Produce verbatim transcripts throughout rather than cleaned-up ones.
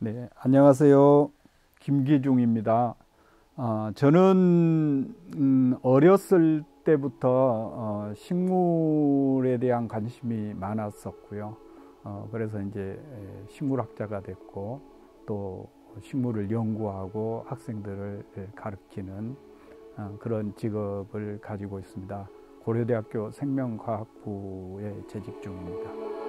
네, 안녕하세요. 김기중입니다. 어, 저는 음, 어렸을 때부터 어, 식물에 대한 관심이 많았었고요. 어, 그래서 이제 식물학자가 됐고 또 식물을 연구하고 학생들을 가르치는 어, 그런 직업을 가지고 있습니다. 고려대학교 생명과학부에 재직 중입니다.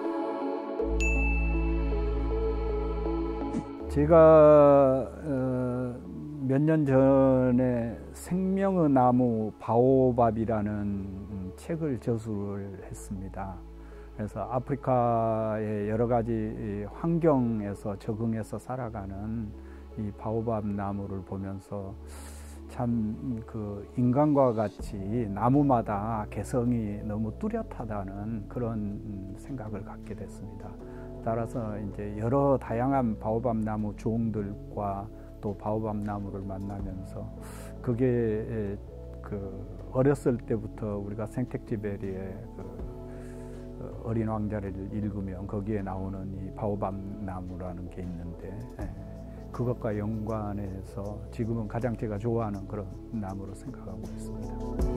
제가 어, 몇 년 전에 생명의 나무 바오밥이라는 책을 저술을 했습니다. 그래서 아프리카의 여러 가지 환경에서 적응해서 살아가는 이 바오밥 나무를 보면서 참 그 인간과 같이 나무마다 개성이 너무 뚜렷하다는 그런 생각을 갖게 됐습니다. 따라서 이제 여러 다양한 바오밥 나무 종들과 또 바오밥 나무를 만나면서 그게 그 어렸을 때부터 우리가 생텍쥐베리의 그 어린 왕자를 읽으면 거기에 나오는 이 바오밥 나무라는 게 있는데 그것과 연관해서 지금은 가장 제가 좋아하는 그런 나무로 생각하고 있습니다.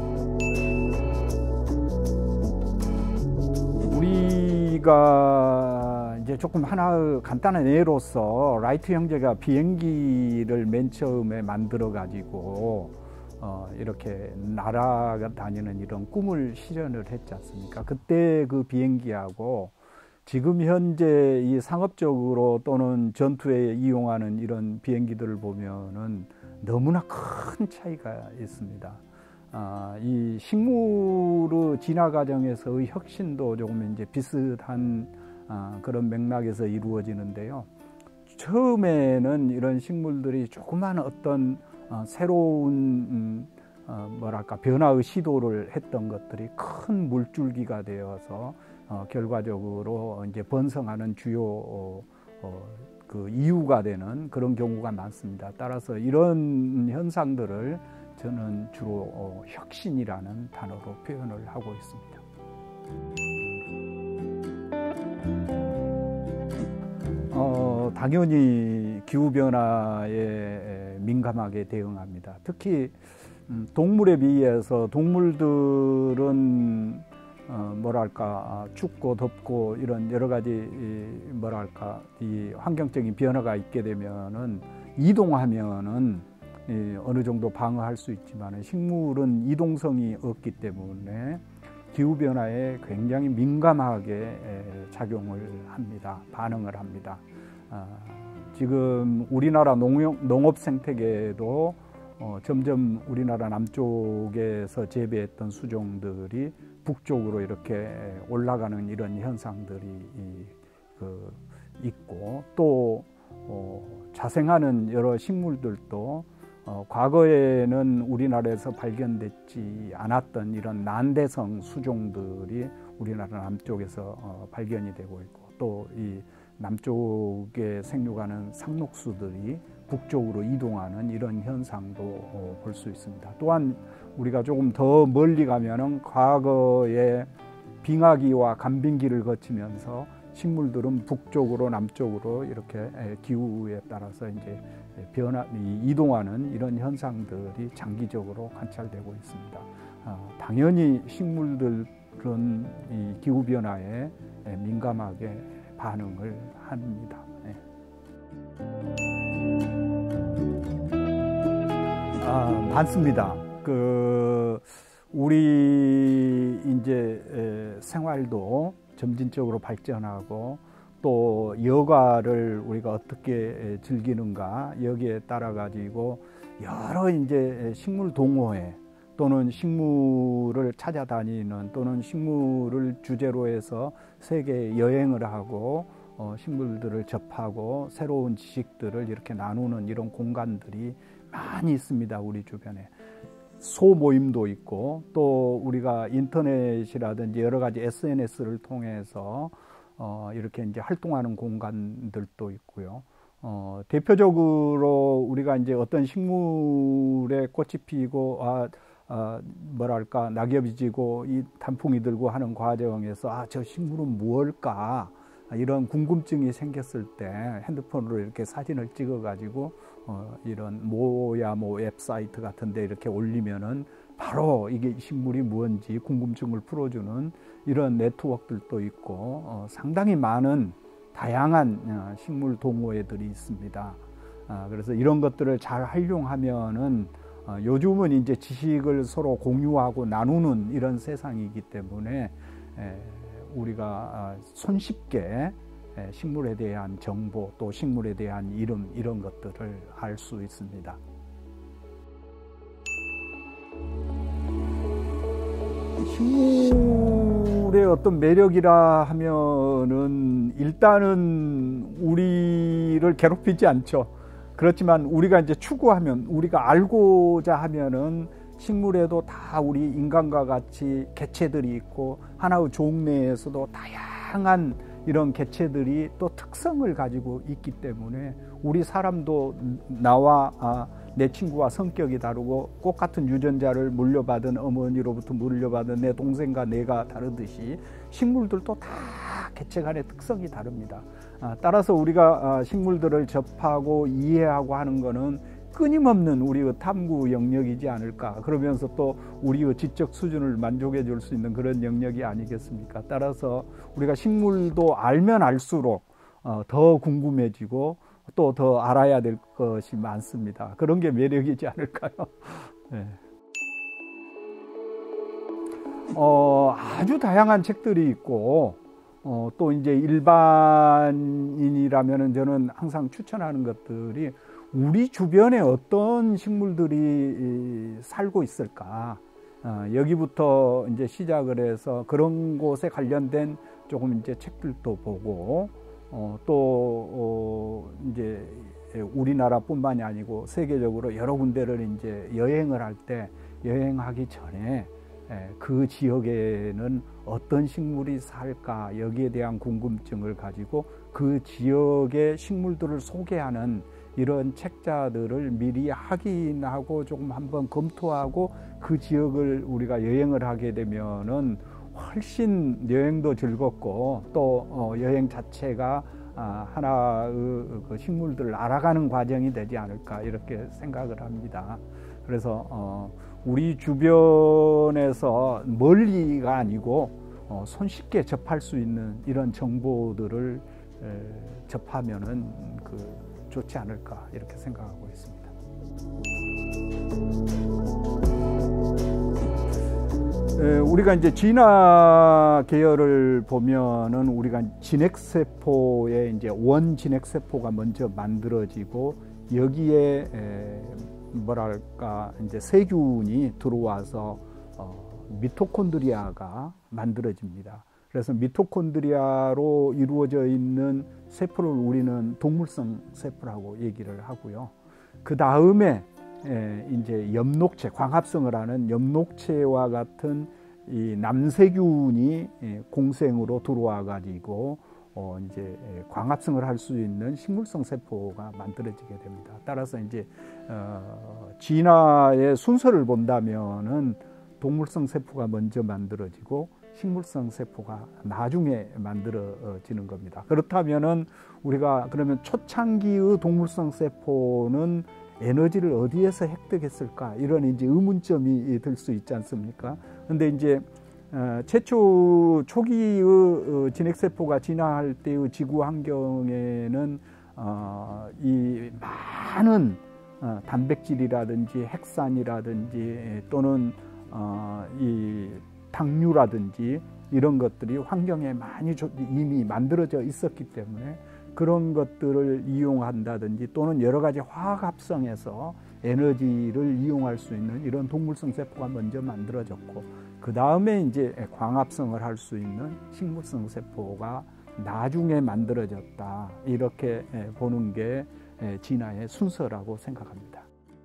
우리가 이제 조금 하나 간단한 예로서 라이트 형제가 비행기를 맨 처음에 만들어 가지고 어 이렇게 날아다니는 이런 꿈을 실현을 했지 않습니까? 그때 그 비행기하고 지금 현재 이 상업적으로 또는 전투에 이용하는 이런 비행기들을 보면은 너무나 큰 차이가 있습니다. 아, 이 식물의 진화 과정에서의 혁신도 조금 이제 비슷한 아, 그런 맥락에서 이루어지는데요. 처음에는 이런 식물들이 조그만 어떤 어, 새로운 음, 어, 뭐랄까 변화의 시도를 했던 것들이 큰 물줄기가 되어서 어, 결과적으로 이제 번성하는 주요 어, 어, 그 이유가 되는 그런 경우가 많습니다. 따라서 이런 현상들을 저는 주로 어, 혁신이라는 단어로 표현을 하고 있습니다. 어, 당연히 기후변화에 민감하게 대응합니다. 특히 음, 동물에 비해서 동물들은 어, 뭐랄까 춥고 덥고 이런 여러 가지 이, 뭐랄까 이 환경적인 변화가 있게 되면은 이동하면은 이, 어느 정도 방어할 수 있지만 식물은 이동성이 없기 때문에 기후 변화에 굉장히 민감하게 작용을 합니다. 반응을 합니다. 어, 지금 우리나라 농업, 농업 생태계에도 어, 점점 우리나라 남쪽에서 재배했던 수종들이 북쪽으로 이렇게 올라가는 이런 현상들이 이, 그, 있고 또 어, 자생하는 여러 식물들도 어, 과거에는 우리나라에서 발견되지 않았던 이런 난대성 수종들이 우리나라 남쪽에서 어, 발견이 되고 있고 또 이 남쪽에 생육하는 상록수들이 북쪽으로 이동하는 이런 현상도 어, 볼 수 있습니다. 또한 우리가 조금 더 멀리 가면은 과거에 빙하기와 간빙기를 거치면서 식물들은 북쪽으로 남쪽으로 이렇게 기후에 따라서 이제 변화, 이동하는 이런 현상들이 장기적으로 관찰되고 있습니다. 어, 당연히 식물들은 이 기후 변화에 민감하게 반응을 합니다. 네. 아, 많습니다. 그 우리 이제 생활도 점진적으로 발전하고 또 여가를 우리가 어떻게 즐기는가 여기에 따라 가지고 여러 이제 식물 동호회 또는 식물을 찾아다니는 또는 식물을 주제로 해서 세계 여행을 하고 어, 식물들을 접하고 새로운 지식들을 이렇게 나누는 이런 공간들이 많이 있습니다. 우리 주변에. 소모임도 있고 또 우리가 인터넷이라든지 여러 가지 에스엔에스를 통해서 어, 이렇게 이제 활동하는 공간들도 있고요. 어, 대표적으로 우리가 이제 어떤 식물에 꽃이 피고 아, 아, 뭐랄까 낙엽이 지고 이 단풍이 들고 하는 과정에서 아, 저 식물은 무엇일까 이런 궁금증이 생겼을 때 핸드폰으로 이렇게 사진을 찍어 가지고 어, 이런 모야모 웹사이트 같은 데 이렇게 올리면은 바로 이게 식물이 뭔지 궁금증을 풀어주는 이런 네트워크들도 있고 어, 상당히 많은 다양한 어, 식물 동호회들이 있습니다. 아, 그래서 이런 것들을 잘 활용하면은 어, 요즘은 이제 지식을 서로 공유하고 나누는 이런 세상이기 때문에 에, 우리가 손쉽게 식물에 대한 정보 또 식물에 대한 이름 이런 것들을 알 수 있습니다. 식물의 어떤 매력이라 하면은 일단은 우리를 괴롭히지 않죠. 그렇지만 우리가 이제 추구하면 우리가 알고자 하면은 식물에도 다 우리 인간과 같이 개체들이 있고 하나의 종내에서도 다양한 이런 개체들이 또 특성을 가지고 있기 때문에 우리 사람도 나와 아, 내 친구와 성격이 다르고 꽃 같은 유전자를 물려받은 어머니로부터 물려받은 내 동생과 내가 다르듯이 식물들도 다 개체 간의 특성이 다릅니다. 아, 따라서 우리가 아, 식물들을 접하고 이해하고 하는 것은 끊임없는 우리의 탐구 영역이지 않을까. 그러면서 또 우리의 지적 수준을 만족해 줄 수 있는 그런 영역이 아니겠습니까? 따라서 우리가 식물도 알면 알수록 어, 더 궁금해지고 또 더 알아야 될 것이 많습니다. 그런 게 매력이지 않을까요? 네. 어, 아주 다양한 책들이 있고 어, 또 이제 일반인이라면은 저는 항상 추천하는 것들이 우리 주변에 어떤 식물들이 살고 있을까? 어, 여기부터 이제 시작을 해서 그런 곳에 관련된 조금 이제 책들도 보고, 어, 또, 어, 이제 우리나라뿐만이 아니고 세계적으로 여러 군데를 이제 여행을 할 때 여행하기 전에 그 지역에는 어떤 식물이 살까? 여기에 대한 궁금증을 가지고 그 지역의 식물들을 소개하는 이런 책자들을 미리 확인하고 조금 한번 검토하고 그 지역을 우리가 여행을 하게 되면은 훨씬 여행도 즐겁고 또 여행 자체가 하나의 그 식물들을 알아가는 과정이 되지 않을까 이렇게 생각을 합니다. 그래서 우리 주변에서 멀리가 아니고 손쉽게 접할 수 있는 이런 정보들을 접하면은 그 좋지 않을까 이렇게 생각하고 있습니다. 에, 우리가 이제 진화 계열을 보면은 우리가 진핵세포의 이제 원진핵세포가 먼저 만들어지고 여기에 에, 뭐랄까 이제 세균이 들어와서 어, 미토콘드리아가 만들어집니다. 그래서 미토콘드리아로 이루어져 있는 세포를 우리는 동물성 세포라고 얘기를 하고요. 그 다음에 이제 엽록체, 광합성을 하는 엽록체와 같은 이 남세균이 공생으로 들어와 가지고 어 이제 광합성을 할 수 있는 식물성 세포가 만들어지게 됩니다. 따라서 이제 어 진화의 순서를 본다면은 동물성 세포가 먼저 만들어지고 식물성 세포가 나중에 만들어지는 겁니다. 그렇다면은 우리가 그러면 초창기의 동물성 세포는 에너지를 어디에서 획득했을까? 이런 이제 의문점이 들 수 있지 않습니까? 근데 이제 어, 최초 초기의 진핵세포가 진화할 때의 지구 환경에는 어, 이 많은 어, 단백질이라든지 핵산이라든지 또는 어, 이 당류라든지 이런 것들이 환경에 많이 이미 만들어져 있었기 때문에 그런 것들을 이용한다든지 또는 여러 가지 화학 합성해서 에너지를 이용할 수 있는 이런 동물성 세포가 먼저 만들어졌고 그 다음에 이제 광합성을 할 수 있는 식물성 세포가 나중에 만들어졌다. 이렇게 보는 게 진화의 순서라고 생각합니다.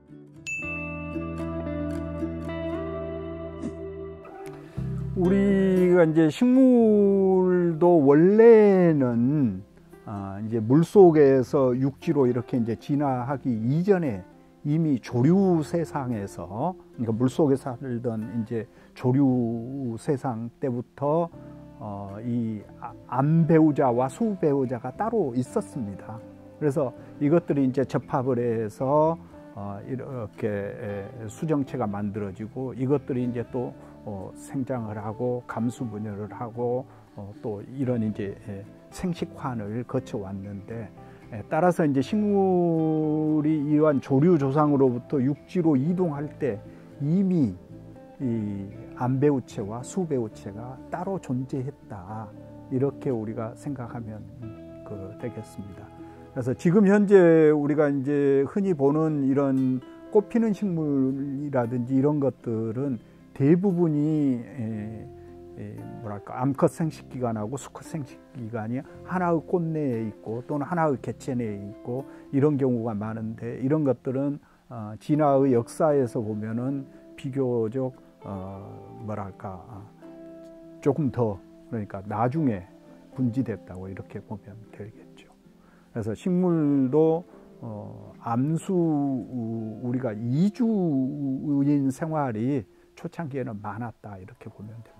우리가 이제 식물도 원래는 아, 이제 물 속에서 육지로 이렇게 이제 진화하기 이전에 이미 조류 세상에서, 그러니까 물 속에 살던 이제 조류 세상 때부터 어, 이 암배우자와 수배우자가 따로 있었습니다. 그래서 이것들이 이제 접합을 해서 어, 이렇게 수정체가 만들어지고 이것들이 이제 또 어, 생장을 하고 감수 분열을 하고 어, 또 이런 이제 생식환을 거쳐 왔는데, 따라서 이제 식물이 이러한 조류 조상으로부터 육지로 이동할 때 이미 이 암배우체와 수배우체가 따로 존재했다, 이렇게 우리가 생각하면 그 되겠습니다. 그래서 지금 현재 우리가 이제 흔히 보는 이런 꽃피는 식물이라든지 이런 것들은 대부분이 에, 에, 뭐랄까 암컷 생식기관하고 수컷 생식기관이 하나의 꽃 내에 있고 또는 하나의 개체 내에 있고 이런 경우가 많은데, 이런 것들은 어, 진화의 역사에서 보면은 비교적 어, 뭐랄까 조금 더, 그러니까 나중에 분지됐다고 이렇게 보면 되겠죠. 그래서 식물도 어, 암수 우리가 이주인 생활이 초창기에는 많았다, 이렇게 보면 됩니다.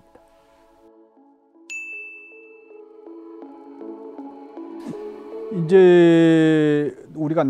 이제 우리가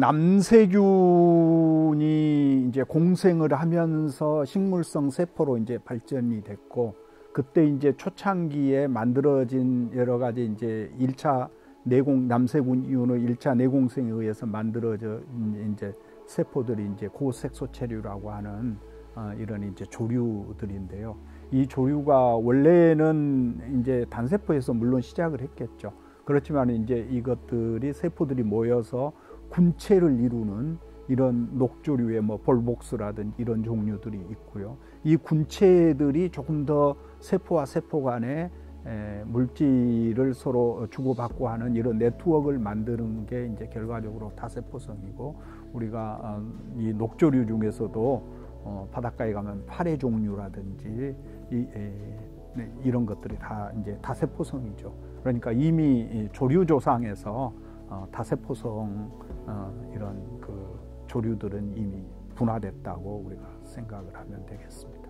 남세균이 이제 공생을 하면서 식물성 세포로 이제 발전이 됐고, 그때 이제 초창기에 만들어진 여러 가지 이제 일 차 내공, 남세균 이후의 일 차 내공생에 의해서 만들어진 이제 세포들이 이제 고색소체류라고 하는 어, 이런 이제 조류들인데요. 이 조류가 원래는 이제 단세포에서 물론 시작을 했겠죠. 그렇지만 이제 이것들이 세포들이 모여서 군체를 이루는 이런 녹조류의 뭐 볼복스라든지 이런 종류들이 있고요. 이 군체들이 조금 더 세포와 세포 간에 에, 물질을 서로 주고받고 하는 이런 네트워크를 만드는 게 이제 결과적으로 다세포성이고, 우리가 어, 이 녹조류 중에서도 어, 바닷가에 가면 파래 종류라든지 이, 에, 네, 이런 것들이 다 이제 다세포성이죠. 그러니까 이미 조류조상에서 어, 다세포성 어, 이런 그 조류들은 이미 분화됐다고 우리가 생각을 하면 되겠습니다.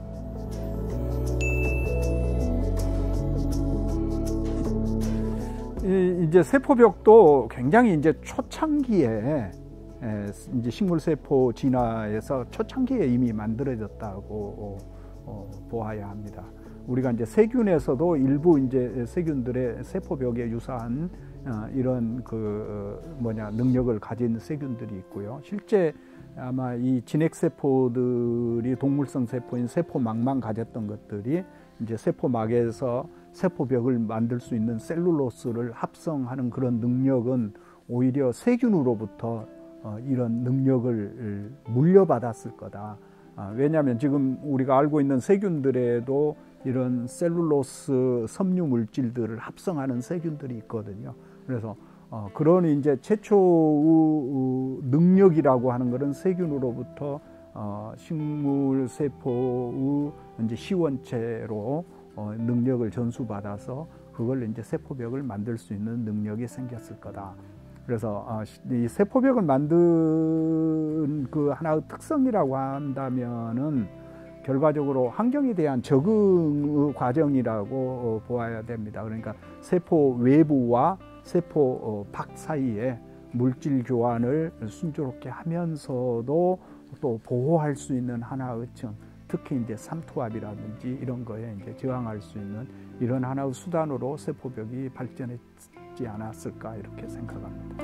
이, 이제 세포벽도 굉장히 이제 초창기에 에, 이제 식물세포 진화에서 초창기에 이미 만들어졌다고 어, 보아야 합니다. 우리가 이제 세균에서도 일부 이제 세균들의 세포벽에 유사한 어, 이런 그 어, 뭐냐 능력을 가진 세균들이 있고요. 실제 아마 이 진핵세포들이 동물성 세포인 세포막만 가졌던 것들이 이제 세포막에서 세포벽을 만들 수 있는 셀룰로스를 합성하는 그런 능력은 오히려 세균으로부터 어, 이런 능력을 물려받았을 거다. 아, 왜냐하면 지금 우리가 알고 있는 세균들에도 이런 셀룰로스 섬유 물질들을 합성하는 세균들이 있거든요. 그래서 어, 그런 이제 최초의 능력이라고 하는 것은 세균으로부터 어, 식물 세포의 이제 시원체로 어, 능력을 전수받아서 그걸 이제 세포벽을 만들 수 있는 능력이 생겼을 거다. 그래서 어, 이 세포벽을 만든 그 하나의 특성이라고 한다면은 결과적으로 환경에 대한 적응의 과정이라고 보아야 됩니다. 그러니까 세포 외부와 세포 밖 사이에 물질 교환을 순조롭게 하면서도 또 보호할 수 있는 하나의 층, 특히 이제 삼투압이라든지 이런 거에 이제 저항할 수 있는 이런 하나의 수단으로 세포벽이 발전했지 않았을까 이렇게 생각합니다.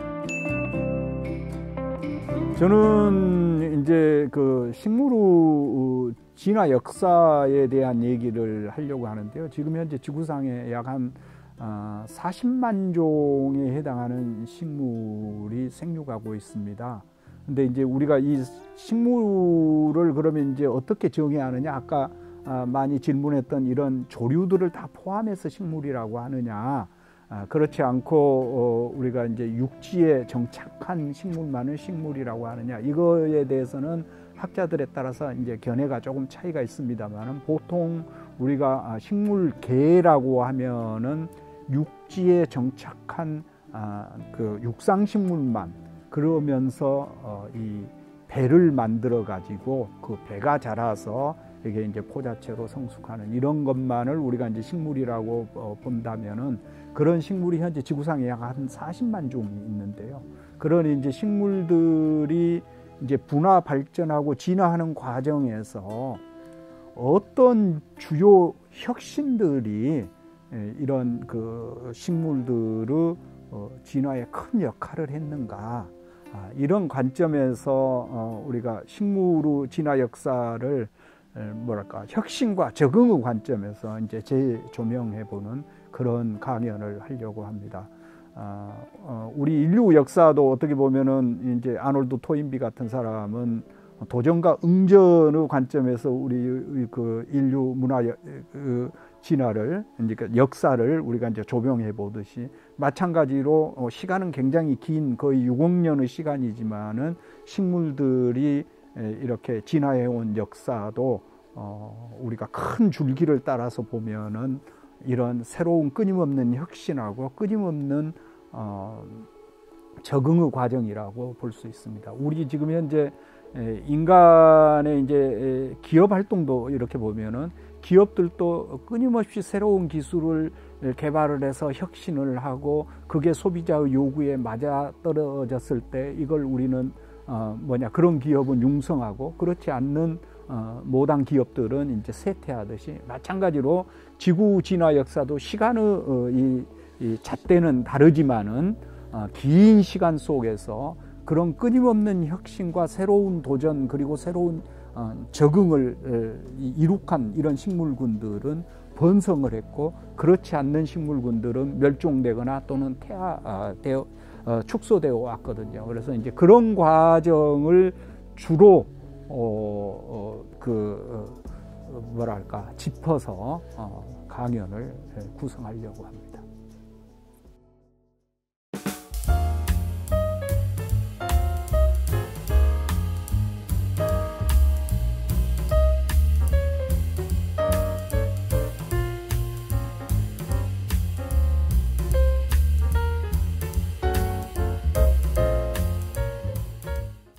저는 이제 그 식물의 진화 역사에 대한 얘기를 하려고 하는데요. 지금 현재 지구상에 약 한 사십만 종에 해당하는 식물이 생육하고 있습니다. 근데 이제 우리가 이 식물을 그러면 이제 어떻게 정해야 하느냐? 아까 많이 질문했던 이런 조류들을 다 포함해서 식물이라고 하느냐? 그렇지 않고 우리가 이제 육지에 정착한 식물만을 식물이라고 하느냐? 이거에 대해서는 학자들에 따라서 이제 견해가 조금 차이가 있습니다만은, 보통 우리가 식물계라고 하면은 육지에 정착한 그 육상식물만, 그러면서 이 배를 만들어 가지고 그 배가 자라서 이게 이제 포자체로 성숙하는 이런 것만을 우리가 이제 식물이라고 어, 본다면은 그런 식물이 현재 지구상에 약 한 사십만 종이 있는데요. 그런 이제 식물들이 이제 분화 발전하고 진화하는 과정에서 어떤 주요 혁신들이 이런 그 식물들의 진화에 큰 역할을 했는가, 이런 관점에서 우리가 식물의 진화 역사를 뭐랄까 혁신과 적응의 관점에서 이제 재조명해보는 그런 강연을 하려고 합니다. 우리 인류 역사도 어떻게 보면은 이제 아놀드 토인비 같은 사람은 도전과 응전의 관점에서 우리 그 인류 문화 진화를, 그러니까 역사를 우리가 이제 조명해 보듯이, 마찬가지로 시간은 굉장히 긴 거의 육억 년의 시간이지만은 식물들이 이렇게 진화해 온 역사도 우리가 큰 줄기를 따라서 보면은 이런 새로운 끊임없는 혁신하고 끊임없는 적응의 과정이라고 볼 수 있습니다. 우리 지금 현재 인간의 이제 기업 활동도 이렇게 보면은 기업들도 끊임없이 새로운 기술을 개발을 해서 혁신을 하고 그게 소비자의 요구에 맞아 떨어졌을 때 이걸 우리는 어 뭐냐 그런 기업은 융성하고, 그렇지 않는 어 모당 기업들은 이제 쇠퇴하듯이, 마찬가지로 지구 진화 역사도 시간의 어 이, 이 잣대는 다르지만은 어 긴 시간 속에서 그런 끊임없는 혁신과 새로운 도전 그리고 새로운 어, 적응을 이룩한 이런 식물군들은 번성을 했고, 그렇지 않는 식물군들은 멸종되거나 또는 퇴화되어 어, 축소되어 왔거든요. 그래서 이제 그런 과정을 주로 어, 어, 그 어, 뭐랄까 짚어서 어, 강연을 구성하려고 합니다.